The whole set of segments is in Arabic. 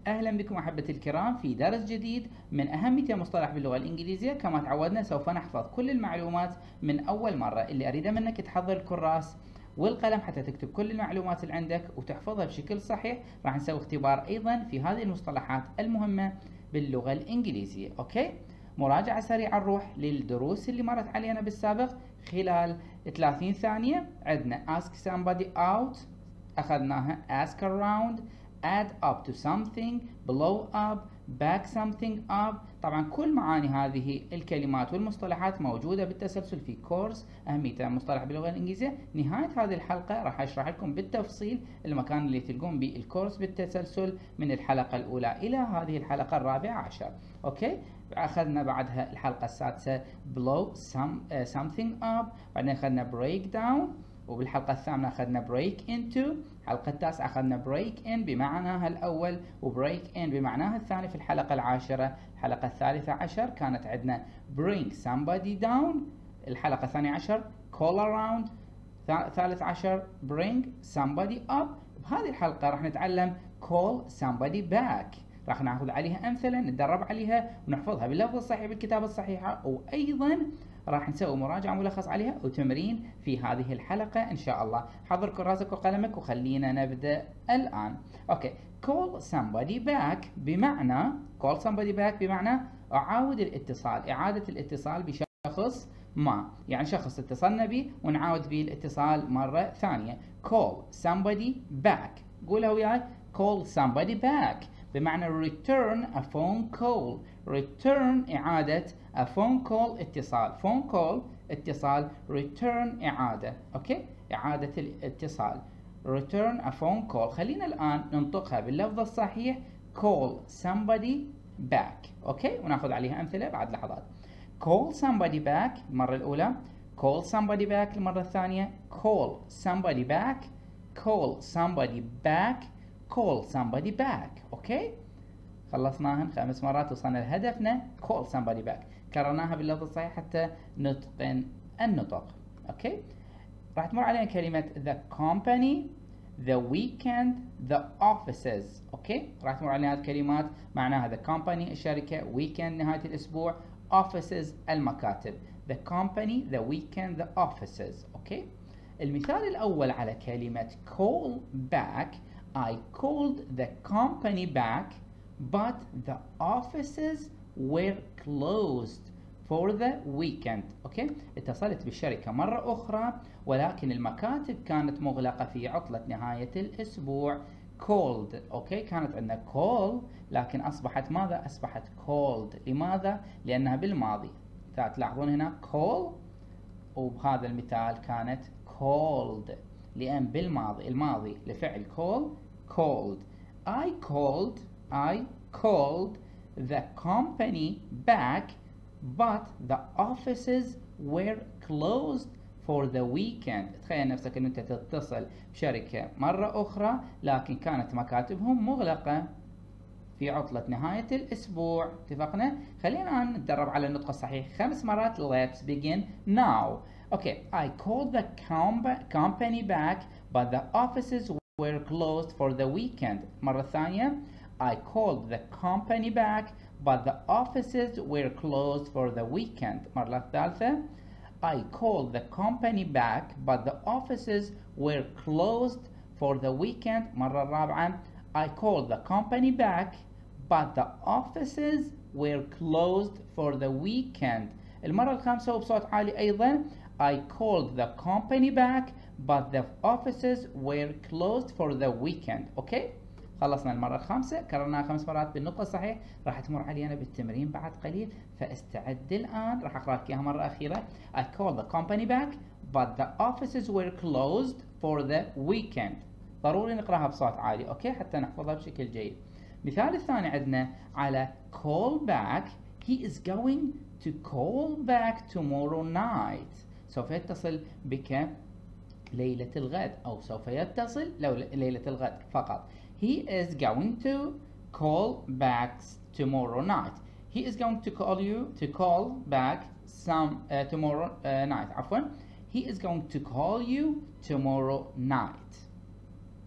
أهلا بكم أحبتي الكرام في درس جديد من أهم 200 مصطلح باللغة الإنجليزية. كما تعودنا سوف نحفظ كل المعلومات من أول مرة. اللي أريده منك تحضر الكراس والقلم حتى تكتب كل المعلومات اللي عندك وتحفظها بشكل صحيح. راح نسوي اختبار أيضا في هذه المصطلحات المهمة باللغة الإنجليزية. أوكي، مراجعة سريعة نروح للدروس اللي مرت علينا بالسابق خلال 30 ثانية. عندنا ask somebody out أخذناها ask around, add up to something, blow up, back something up. طبعا كل معاني هذه الكلمات والمصطلحات موجودة بالتسلسل في كورس أهمية المصطلح باللغة الإنجليزية. نهاية هذه الحلقة راح أشرح لكم بالتفصيل المكان اللي تلقون به الكورس بالتسلسل من الحلقة الأولى إلى هذه الحلقة الرابعة عشر. أوكي، أخذنا بعدها الحلقة السادسة blow something up، بعدين أخذنا break down، وبالحلقة الثامنة أخذنا break into، الحلقة التاسعة أخذنا break in بمعناها الأول وbreak in بمعناها الثاني. في الحلقة العاشرة الحلقة الثالثة عشر كانت عندنا bring somebody down، الحلقة الثانية عشر call around، ثالث عشر bring somebody up. بهذه الحلقة راح نتعلم call somebody back، راح ناخذ عليها أمثلة نتدرب عليها ونحفظها باللفظ الصحيح بالكتابة الصحيحة، وأيضا راح نسوي مراجعة ملخص عليها وتمرين في هذه الحلقة إن شاء الله. حضر كراسك وقلمك وخلينا نبدأ الآن. أوكي، call somebody back بمعنى أعاود الاتصال، إعادة الاتصال بشخص ما، يعني شخص اتصلنا به ونعاود به الاتصال مرة ثانية. call somebody back، قولها وياي call somebody back بمعنى return a phone call. return إعادة a phone call اتصال، phone call اتصال، return إعادة. أوكي، إعادة الاتصال return a phone call. خلينا الآن ننطقها باللفظ الصحيح call somebody back. أوكي، وناخذ عليها أمثلة بعد لحظات. call somebody back المرة الأولى، call somebody back المرة الثانية، call somebody back، call somebody back، call somebody back. اوكي، خلصناهن 5 مرات وصلنا لهدفنا call somebody back. كررناها باللفظ الصحيح حتى نتقن النطق. اوكي، راح تمر علينا كلمة the company, the weekend, the offices. اوكي، راح تمر علينا هذه الكلمات معناها the company الشركة، weekend نهاية الأسبوع، offices المكاتب. the company, the weekend, the offices. اوكي، المثال الأول على كلمة call back، I called the company back but the offices were closed for the weekend. اوكي، اتصلت بالشركة مرة أخرى ولكن المكاتب كانت مغلقة في عطلة نهاية الأسبوع. called، اوكي، كانت عندنا call لكن أصبحت ماذا؟ أصبحت called. لماذا؟ لأنها بالماضي. تلاحظون هنا call، وبهذا المثال كانت called لأن بالماضي، الماضي لفعل call called. I called the company back but the offices were closed for the weekend. تخيل نفسك أن أنت تتصل بشركة مرة أخرى لكن كانت مكاتبهم مغلقة في عطلة نهاية الأسبوع. اتفقنا؟ خلينا نتدرب على النطق الصحيح 5 مرات. Let's begin now. Okay, I called the company back but the offices were closed for the weekend. مرة ثانية I called the company back but the offices were closed for the weekend. مرة ثالثة I called the company back but the offices were closed for the weekend. مرة رابعة I called the company back but the offices were closed for the weekend. المرة الخامسة وبصوت عالي أيضا I called the company back but the offices were closed for the weekend. أوكي، خلصنا المرة الخامسة، كررناها 5 مرات بالنطق الصحيح. راح تمر علينا بالتمرين بعد قليل، فاستعد الآن. راح أقرأ لك إياها مرة أخيرة. I called the company back but the offices were closed for the weekend. ضروري نقرأها بصوت عالي أوكي حتى نحفظها بشكل جيد. مثال الثاني عندنا على call back، he is going to call back tomorrow night. سوف يتصل بك ليلة الغد، أو سوف يتصل ليلة الغد فقط. He is going to call back tomorrow night. He is going to call back tomorrow night. عفوا، he is going to call you tomorrow night.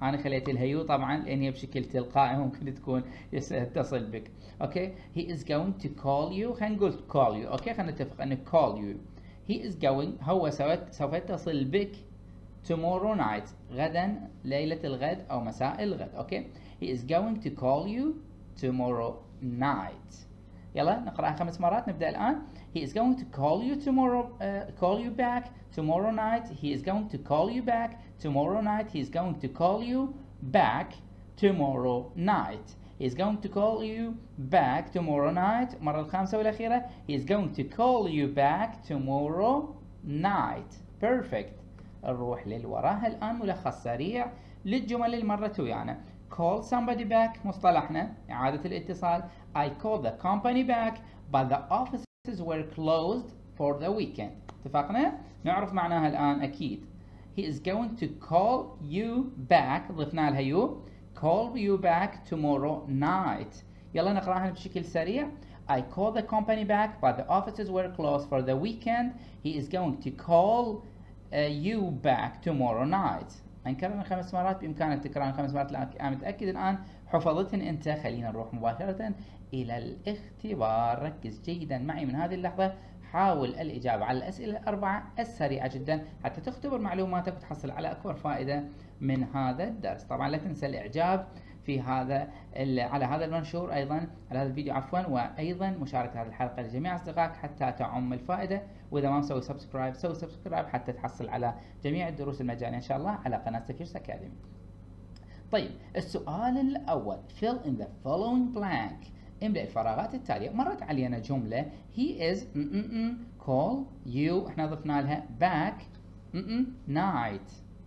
انا خليت لها يو طبعا لان هي بشكل تلقائي ممكن تكون يتصل بك. اوكي he is going to call you، خلينا نقول call you. اوكي خلينا نتفق انه call you. he is going، هو سوف يتصل بك tomorrow night، غدا، ليلة الغد او مساء الغد. اوكي he is going to call you tomorrow night. يلا نقرأها 5 مرات. نبدأ الآن. he is going to call you tomorrow call you back tomorrow night. he is going to call you back tomorrow night. he is going to call you back tomorrow night. he is going to call you back tomorrow night. المرة الخامسة والأخيرة he is going to call you back tomorrow night. perfect. نروح للوراها الآن ملخص سريع للجمل اللي مرت ويانا. call somebody back مصطلحنا إعادة الاتصال. I called the company back but the offices were closed for the weekend. اتفقنا؟ نعرف معناها الآن أكيد. he is going to call you back، ضفنا لها you، call you back tomorrow night. يلا نقراها بشكل سريع. I called the company back but the offices were closed for the weekend. he is going to call you back tomorrow night. نكررها 5 مرات، بإمكانك تكررها 5 مرات. أنا متأكد الآن حفظتهن أنت. خلينا نروح مباشرة إلى الاختبار. ركز جيدا معي من هذه اللحظة، حاول الإجابة على الأسئلة ال4 السريعة جدا حتى تختبر معلوماتك وتحصل على أكبر فائدة من هذا الدرس. طبعا لا تنسى الإعجاب في على هذا المنشور، أيضا على هذا الفيديو عفوا، وأيضا مشاركة هذه الحلقة لجميع أصدقائك حتى تعم الفائدة. وإذا ما مسوي سبسكرايب سوي سبسكرايب حتى تحصل على جميع الدروس المجانية إن شاء الله على قناة سفيرس أكاديمي. طيب السؤال الأول fill in the following blank، املأ الفراغات التالية. مرت علينا جملة he is call you، احنا ضفنا لها back night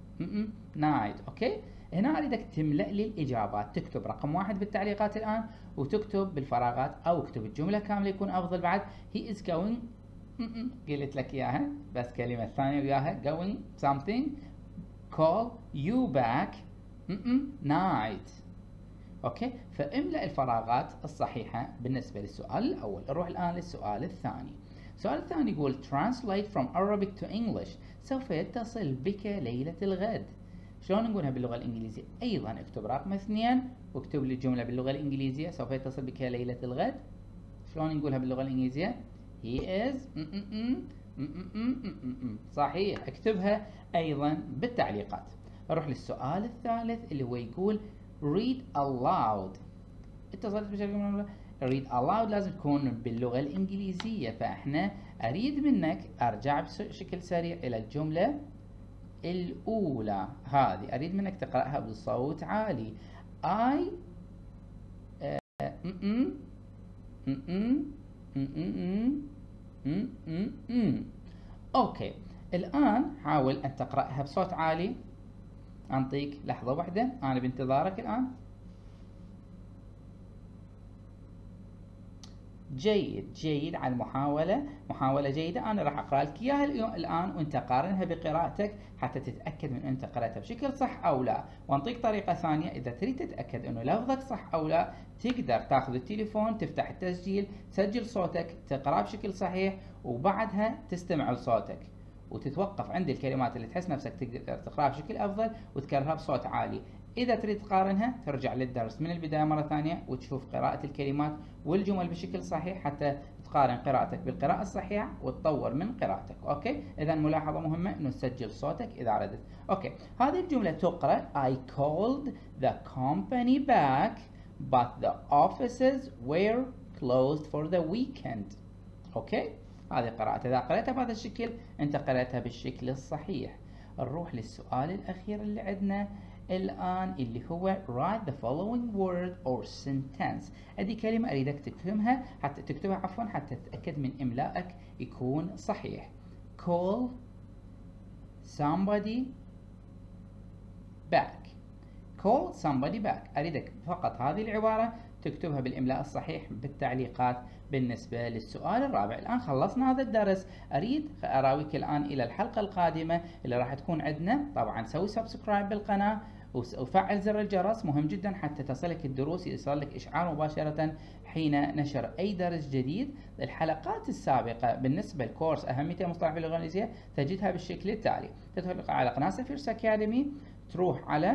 night. اوكي هنا اريدك تملأ لي الإجابات، تكتب رقم 1 بالتعليقات الآن وتكتب بالفراغات، أو اكتب الجملة كاملة يكون أفضل بعد. he is going قلت لك إياها بس كلمة ثانية وياها going something call you back night. اوكي فاملأ الفراغات الصحيحة بالنسبة للسؤال الأول. نروح الآن للسؤال الثاني. السؤال الثاني يقول translate from Arabic to English، سوف يتصل بك ليلة الغد. شلون نقولها باللغة الإنجليزية؟ أيضا اكتب رقم 2 واكتب لي الجملة باللغة الإنجليزية. سوف يتصل بك ليلة الغد. شلون نقولها باللغة الإنجليزية؟ he is صحيح، اكتبها أيضا بالتعليقات. أروح للسؤال الثالث اللي هو يقول read aloud. اتصلت بشكل read aloud لازم تكون باللغة الإنجليزية، فإحنا أريد منك أرجع بشكل سريع إلى الجملة الأولى هذه، أريد منك تقرأها بصوت عالي. I أوكي الآن حاول أن تقرأها بصوت عالي. أنطيك لحظة واحدة، أنا بانتظارك الآن. جيد جيد على المحاولة، محاولة جيدة. أنا راح أقرأ لك إياها الآن وأنت قارنها بقراءتك حتى تتأكد من أنت قرأتها بشكل صح أو لا. وأنطيك طريقة ثانية إذا تريد تتأكد أنه لفظك صح أو لا، تقدر تاخذ التليفون تفتح التسجيل تسجل صوتك تقرأ بشكل صحيح وبعدها تستمع لصوتك وتتوقف عند الكلمات اللي تحس نفسك تقدر تقرأها بشكل أفضل وتكررها بصوت عالي. إذا تريد تقارنها ترجع للدرس من البداية مرة ثانية وتشوف قراءة الكلمات والجمل بشكل صحيح حتى تقارن قراءتك بالقراءة الصحيحة وتطور من قراءتك. أوكي إذا ملاحظة مهمة إنه تسجل صوتك إذا أردت. أوكي هذه الجملة تقرأ I called the company back but the offices were closed for the weekend. أوكي هذه قراءتها. إذا قرأتها بهذا الشكل أنت قرأتها بالشكل الصحيح. نروح للسؤال الأخير اللي عندنا الآن اللي هو write the following word or sentence. هذه كلمة أريدك تفهمها حتى تكتبها عفوا حتى تتأكد من إملائك يكون صحيح. call somebody back. call somebody back. أريدك فقط هذه العبارة تكتبها بالإملاء الصحيح بالتعليقات بالنسبة للسؤال الرابع. الآن خلصنا هذا الدرس، أريد أراويك الآن إلى الحلقة القادمة اللي راح تكون عندنا. طبعا سوي سبسكرايب بالقناة وفعل زر الجرس، مهم جدا حتى تصلك الدروس، يصل لك إشعار مباشرة حين نشر أي درس جديد. الحلقات السابقة بالنسبة لكورس أهمية مصطلح باللغة الإنجليزية تجدها بالشكل التالي. تدخل على قناة سفيرس أكاديمي، تروح على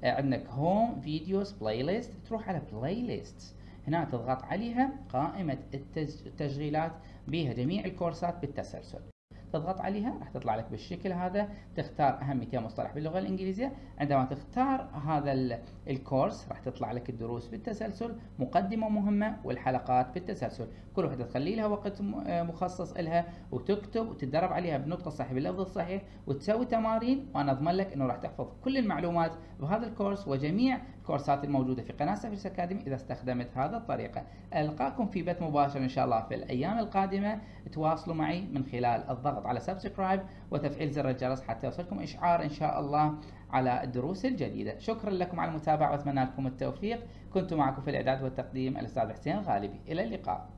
عندك هوم فيديوز بلاي ليست، تروح على بلاي ليست، هنا تضغط عليها قائمة التشغيلات بها جميع الكورسات بالتسلسل، تضغط عليها راح تطلع لك بالشكل هذا، تختار اهم 200 مصطلح باللغه الانجليزيه. عندما تختار هذا الكورس راح تطلع لك الدروس بالتسلسل، مقدمه مهمه والحلقات بالتسلسل، كل وحده تخلي لها وقت مخصص لها وتكتب وتتدرب عليها بالنطق الصحيح باللفظ الصحيح وتسوي تمارين، وانا اضمن لك انه راح تحفظ كل المعلومات بهذا الكورس وجميع الكورسات الموجوده في قناه سفيرس اكاديمي اذا استخدمت هذه الطريقه. القاكم في بث مباشر ان شاء الله في الايام القادمه، تواصلوا معي من خلال الضغط على سبسكرايب وتفعيل زر الجرس حتى يوصلكم اشعار ان شاء الله على الدروس الجديده. شكرا لكم على المتابعه واتمنى لكم التوفيق. كنت معكم في الاعداد والتقديم الاستاذ حسين الغالبي، الى اللقاء.